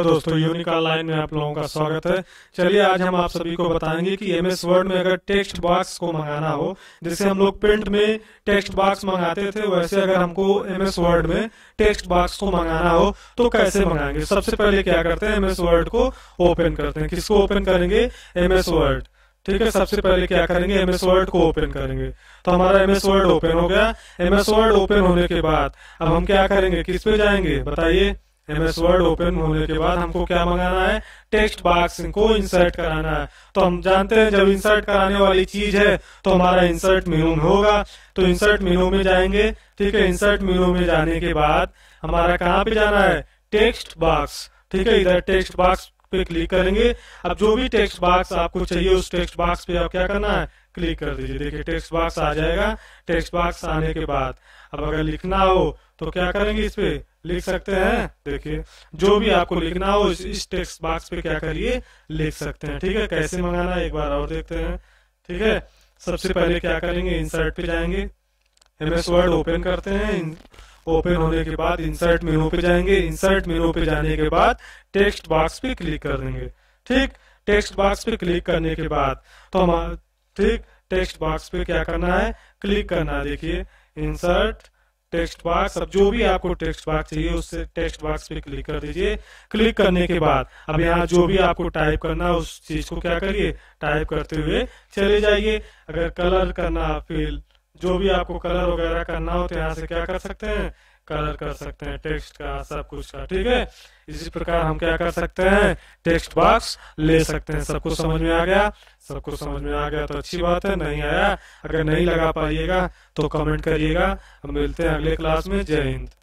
Hello दोस्तों, unique online में आप लोगों का स्वागत है। चलिए आज हम आप सभी को बताएंगे कि एमएस वर्ड में अगर टेक्स्ट बॉक्स को मंगाना हो, जैसे हम लोग प्रिंट में टेक्स्ट बॉक्स मंगाते थे, वैसे अगर हमको एमएस वर्ड में टेक्स्ट बॉक्स को मंगाना हो तो कैसे मंगाएंगे। सबसे पहले क्या करते हैं, एमएस वर्ड को ओपन करते हैं। किसको ओपन करेंगे? MS Word. ठीक है, सबसे पहले क्या करेंगे, एमएस वर्ड को ओपन करेंगे। तो हमारा एमएस वर्ड ओपन हो गया। एमएस वर्ड ओपन होने के बाद अब हम क्या करेंगे, किस पे जाएंगे बताइए। एमएस वर्ड ओपन होने के बाद हमको क्या मंगाना है, टेक्स्ट बॉक्स को इंसर्ट कराना है। तो हम जानते हैं जब इंसर्ट कराने वाली चीज है तो हमारा इंसर्ट मेनू में होगा। तो इंसर्ट मेनू में जाएंगे। ठीक है, इंसर्ट मेनू में जाने के बाद हमारा कहाँ पे जाना है, टेक्स्ट बॉक्स। ठीक है, इधर टेक्स्ट बॉक्स पे क्लिक करेंगे। अब जो भी टेक्स्ट बॉक्स आपको चाहिए उस टेक्स्ट बॉक्स पे आप क्या करना है, क्लिक कर दीजिए। देखिए टेक्स्ट बॉक्स आ जाएगा। टेक्स्ट बॉक्स आने के बाद अब अगर लिखना हो तो क्या करेंगे, इस पे लिख सकते हैं। देखिए जो भी आपको लिखना हो इस टेक्स्ट बॉक्स पे क्या करिए, लिख सकते हैं। ठीक है, कैसे मंगाना है एक बार और देखते हैं। ठीक है, सबसे पहले क्या करेंगे, इंसर्ट पे जाएंगे। एमएस वर्ड ओपन करते हैं। ओपन होने के बाद इंसर्ट मेनू पे जाएंगे। इंसर्ट मेनू पे जाने के बाद टेक्स्ट बॉक्स पे क्लिक कर देंगे। ठीक, टेक्स्ट बॉक्स पे क्लिक करने के बाद तो हम ठीक टेक्स्ट बॉक्स पे क्या करना है, क्लिक करना है। देखिए इंसर्ट टेक्स्ट बॉक्स। अब जो भी आपको टेक्स्ट बॉक्स चाहिए उससे टेक्स्ट बॉक्स पे क्लिक कर दीजिए। क्लिक करने के बाद अब यहाँ जो भी आपको टाइप करना है उस चीज को क्या करिए, टाइप करते हुए चले जाइए। अगर कलर करना, फिर जो भी आपको कलर वगैरह करना हो तो यहाँ से क्या कर सकते हैं, कलर कर सकते हैं टेक्स्ट का, सब कुछ का। ठीक है, इसी प्रकार हम क्या कर सकते हैं, टेक्स्ट बॉक्स ले सकते हैं। सबको समझ में आ गया? सबको समझ में आ गया तो अच्छी बात है। नहीं आया, अगर नहीं लगा पाइएगा तो कमेंट करिएगा। हम मिलते हैं अगले क्लास में। जय हिंद।